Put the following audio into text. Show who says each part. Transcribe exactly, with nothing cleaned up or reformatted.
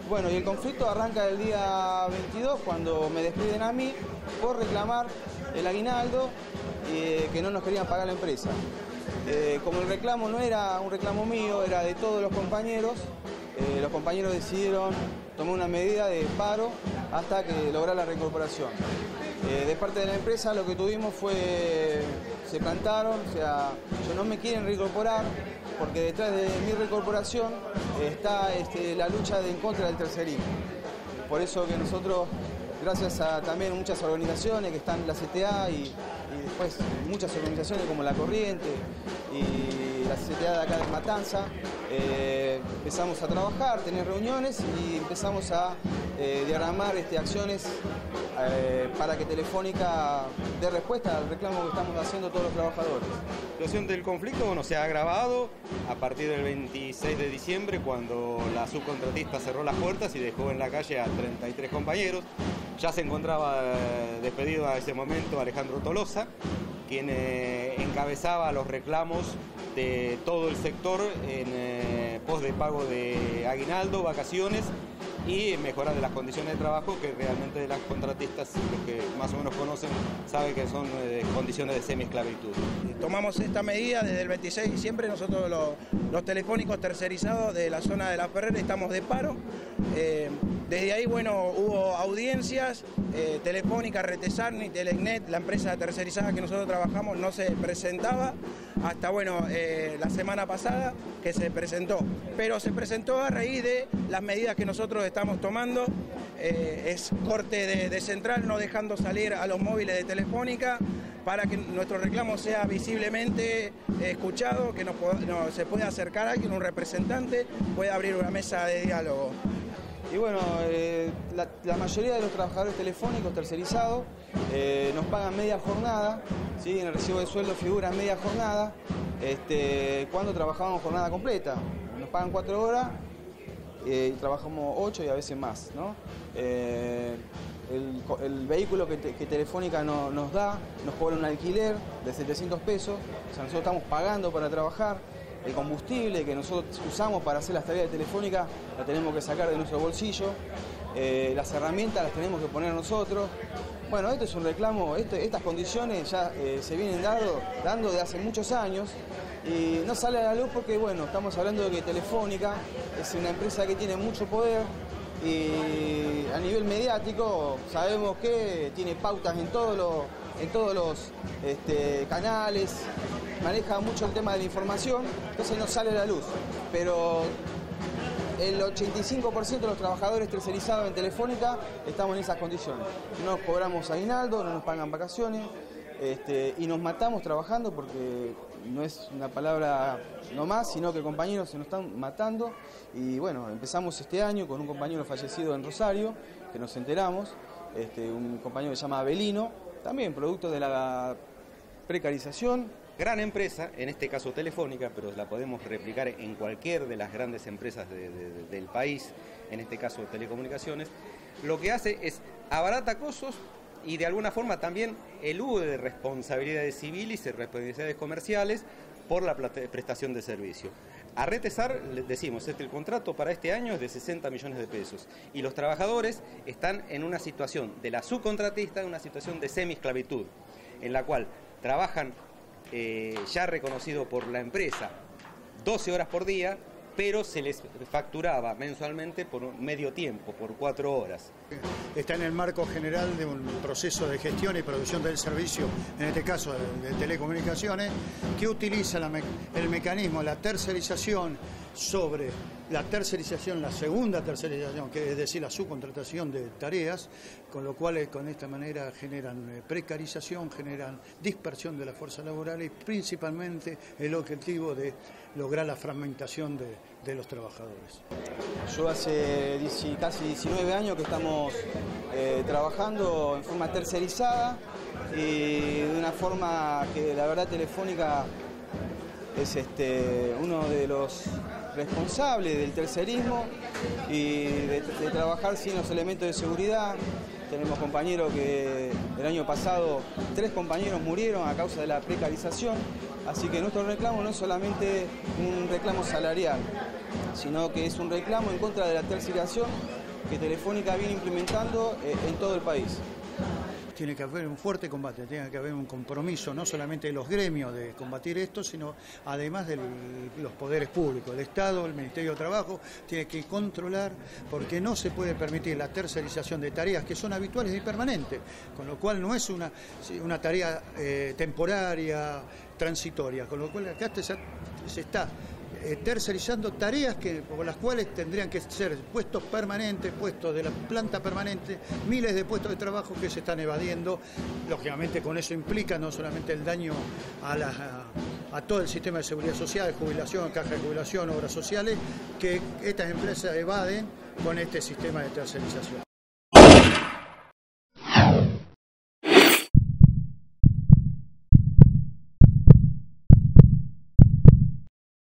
Speaker 1: Bueno, y el conflicto arranca el día veintidós cuando me despiden a mí por reclamar el aguinaldo eh, que no nos querían pagar la empresa. Eh, como el reclamo no era un reclamo mío, era de todos los compañeros, eh, los compañeros decidieron tomar una medida de paro hasta que lograr la reincorporación. Eh, de parte de la empresa lo que tuvimos fue, se plantaron, o sea, ellos no me quieren reincorporar porque detrás de mi reincorporación eh, está este, la lucha de, en contra del tercerismo. Por eso que nosotros, gracias a también muchas organizaciones que están en la C T A y, y después muchas organizaciones como La Corriente y la C T A de acá de Matanza, eh, empezamos a trabajar, tener reuniones y empezamos a eh, diagramar este, acciones eh, para que Telefónica dé respuesta al reclamo que estamos haciendo todos los trabajadores.
Speaker 2: La situación del conflicto, bueno, se ha agravado a partir del veintiséis de diciembre, cuando la subcontratista cerró las puertas y dejó en la calle a treinta y tres compañeros. Ya se encontraba eh, despedido a ese momento Alejandro Tolosa, quien eh, encabezaba los reclamos de todo el sector en eh, pos de pago de aguinaldo, vacaciones y mejorar de las condiciones de trabajo, que realmente de las contratistas, los que más o menos conocen, saben que son eh, condiciones de semi-esclavitud.
Speaker 3: Tomamos esta medida desde el veintiséis de diciembre, nosotros los, los telefónicos tercerizados de la zona de La Ferrera estamos de paro. Eh, desde ahí, bueno, hubo audiencias, eh, Telefónica, Retesarni, Telecnet, la empresa tercerizada que nosotros trabajamos, no se presentaba hasta, bueno, eh, la semana pasada que se presentó. Pero se presentó a raíz de las medidas que nosotros estamos tomando, eh, es corte de, de central, no dejando salir a los móviles de Telefónica, para que nuestro reclamo sea visiblemente escuchado, que nos, nos, se pueda acercar a alguien, un representante, pueda abrir una mesa de diálogo.
Speaker 1: Y bueno, eh, la, la mayoría de los trabajadores telefónicos tercerizados eh, nos pagan media jornada, ¿sí? En el recibo de sueldo figura media jornada, este, cuando trabajamos jornada completa. Nos pagan cuatro horas eh, y trabajamos ocho y a veces más, ¿no? Eh, el, el vehículo que, te, que Telefónica no, nos da, nos cobra un alquiler de setecientos pesos, o sea, nosotros estamos pagando para trabajar. El combustible que nosotros usamos para hacer las tareas de Telefónica la tenemos que sacar de nuestro bolsillo, eh, las herramientas las tenemos que poner nosotros. Bueno, esto es un reclamo, este, estas condiciones ya eh, se vienen dando, dando de hace muchos años y no sale a la luz porque, bueno, estamos hablando de que Telefónica es una empresa que tiene mucho poder y a nivel mediático sabemos que tiene pautas en todos los, en todos los este, canales, maneja mucho el tema de la información, entonces no sale a la luz, pero el ochenta y cinco por ciento de los trabajadores tercerizados en Telefónica estamos en esas condiciones. No cobramos aguinaldo, no nos pagan vacaciones este, y nos matamos trabajando porque no es una palabra nomás, sino que compañeros se nos están matando. Y bueno, empezamos este año con un compañero fallecido en Rosario, que nos enteramos, este, un compañero que se llama Abelino, también producto de la precarización.
Speaker 2: Gran empresa, en este caso Telefónica, pero la podemos replicar en cualquier de las grandes empresas de, de, de, del país, en este caso telecomunicaciones, lo que hace es abarata costos y de alguna forma también elude responsabilidades civiles y responsabilidades comerciales por la prestación de servicio. A Retesar le decimos, este, el contrato para este año es de sesenta millones de pesos y los trabajadores están en una situación de la subcontratista, en una situación de semi-esclavitud, en la cual trabajan Eh, ya reconocido por la empresa doce horas por día, pero se les facturaba mensualmente por medio tiempo, por cuatro horas.
Speaker 4: Está en el marco general de un proceso de gestión y producción del servicio, en este caso de, de telecomunicaciones, que utiliza la me el mecanismo, la tercerización sobre la tercerización, la segunda tercerización, que es decir, la subcontratación de tareas, con lo cual con esta manera generan precarización, generan dispersión de la fuerza laboral y principalmente el objetivo de lograr la fragmentación de, de los trabajadores.
Speaker 1: Yo hace casi diecinueve años que estamos eh, trabajando en forma tercerizada y de una forma que la verdad Telefónica es este, uno de los responsables del tercerismo y de, de trabajar sin los elementos de seguridad. Tenemos compañeros que el año pasado, tres compañeros murieron a causa de la precarización, así que nuestro reclamo no es solamente un reclamo salarial, sino que es un reclamo en contra de la tercerización que Telefónica viene implementando eh, en todo el país.
Speaker 4: Tiene que haber un fuerte combate, tiene que haber un compromiso no solamente de los gremios de combatir esto, sino además de los poderes públicos, el Estado, el Ministerio de Trabajo, tiene que controlar, porque no se puede permitir la tercerización de tareas que son habituales y permanentes, con lo cual no es una, una tarea eh, temporaria, transitoria, con lo cual acá se, se está Eh, tercerizando tareas que, por las cuales tendrían que ser puestos permanentes, puestos de la planta permanente, miles de puestos de trabajo que se están evadiendo. Lógicamente con eso implica no solamente el daño a, la, a, a todo el sistema de seguridad social, jubilación, caja de jubilación, obras sociales, que estas empresas evaden con este sistema de tercerización.